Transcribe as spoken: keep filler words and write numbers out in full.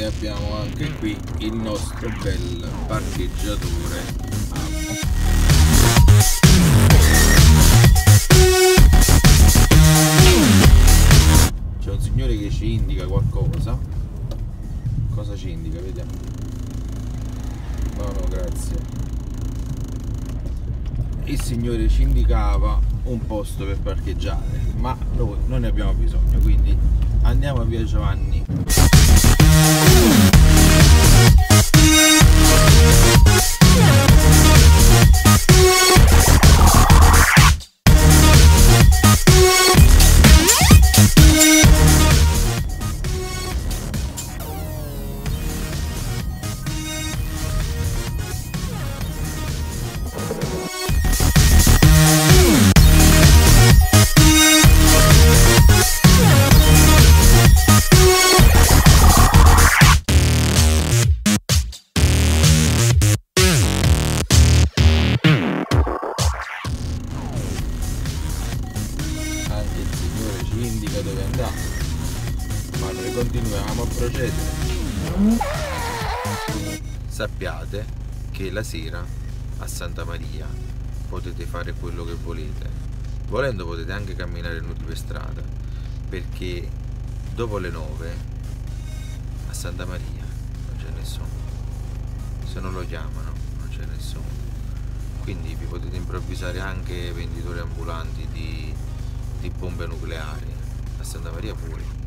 abbiamo anche qui il nostro bel parcheggiatore. C'è un signore che ci indica qualcosa. Cosa ci indica? Vediamo. No, no, grazie. Il signore ci indicava un posto per parcheggiare, ma noi non ne abbiamo bisogno, quindi andiamo a via Giovanni. Indica dove andare, ma noi continuiamo a procedere. Sappiate che la sera a Santa Maria potete fare quello che volete, volendo potete anche camminare nudi per strada, perché dopo le nove a Santa Maria non c'è nessuno, se non lo chiamano non c'è nessuno, quindi vi potete improvvisare anche venditori ambulanti di di bombe nucleari a Santa Maria pure.